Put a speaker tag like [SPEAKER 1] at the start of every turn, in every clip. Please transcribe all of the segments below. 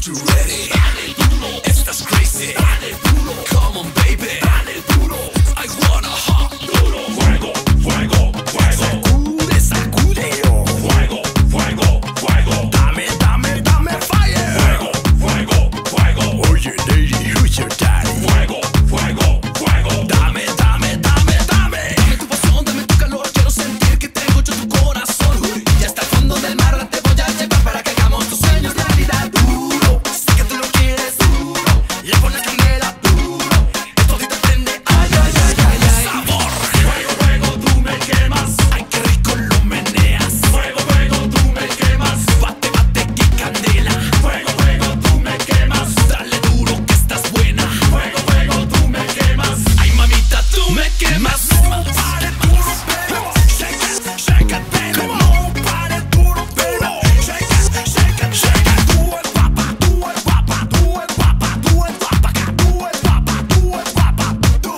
[SPEAKER 1] you ready? Dale duro. Estás crazy. Dale duro. Come on, baby. Dale duro. I wanna hot. Duro. Fuego, fuego, fuego. Sacude, sacúdelo. Fuego, fuego, fuego. Dame, dame, dame fire. Fuego, fuego, fuego. Oye, lady, who's your daddy? Fuego, fuego, fuego. Dame, dame, dame, dame. Dame tu pasión, dame tu calor. Quiero sentir que tengo yo tu corazón. Y hasta el fondo del mar te voy a llevar para que hagamos tus sueños realidad. Duro, sé que tú lo quieres duro. Le pones candela duro. Esto a ti te prende. Ay, ay, ay, ay, ay. Sabor. Fuego, fuego, tú me quemas. Ay, qué rico lo meneas. Fuego, fuego, tú me quemas. Bate, bate, qué candela. Fuego, fuego, tú me quemas. Dale duro que estás buena. Fuego, fuego, tú me quemas. Ay, mamita, tú me quemas. Pare duro, pero shake it, shake it, baby. Pare duro, pero shake it, shake it, shake it. Tú el guapa, tú el guapa, tú el guapa, tú el guapa, tú el guapa, tú el guapa, tú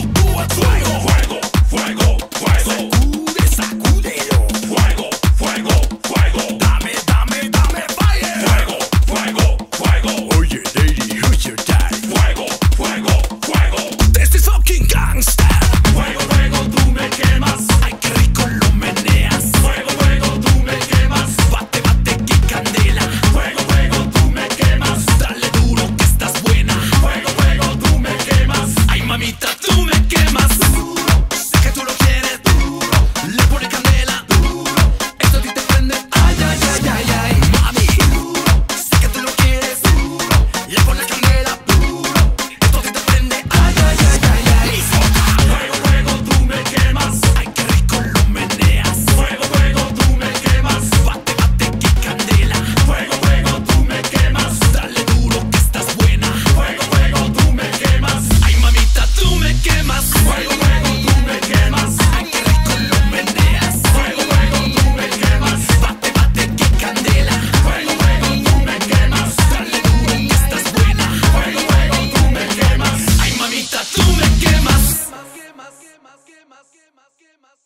[SPEAKER 1] el fuego, fuego, fuego, fuego. Sacude, sacúdelo. Fuego, fuego, fuego. Dame, dame, dame fire. Fuego, fuego, fuego. Oye, lady, who's your daddy? Fuego, fuego, fuego. This is fucking gangsta. Fuego, fuego, tú me quemas. Ay, qué rico lo meneas. Fuego, fuego, tú me quemas. Bate, bate, qué candela. Fuego, fuego, tú me quemas. Dale duro que estás buena. Fuego, fuego, tú me quemas. Ay, mamita, tú me quemas. Duro, sé que tú lo quieres duro. Le pone candela duro. Esto a ti te prende. Ay, ay, ay, ay, ay. Mami, duro, sé que tú lo quieres duro. Le pone candela duro. Esto a ti te prende. Ay, ay, ay, ay, ay. Fuego, fuego, tú me quemas. Ay, qué rico lo meneas. Fuego, fuego, tú me quemas. Bate, bate, qué candela. Fuego, fuego, tú me quemas. Dale duro que estás buena. Fuego, fuego, tú me quemas. Ay, mamita, tú me quemas. Fuego, fuego, tú me quemas. Ay, qué rico lo meneas. Fuego, fuego, tú me quemas. Bate, bate, qué candela. Fuego, fuego, tú me quemas. Dale duro que estás buena. Fuego, fuego, tú me quemas. Ay, mamita, tú me quemas.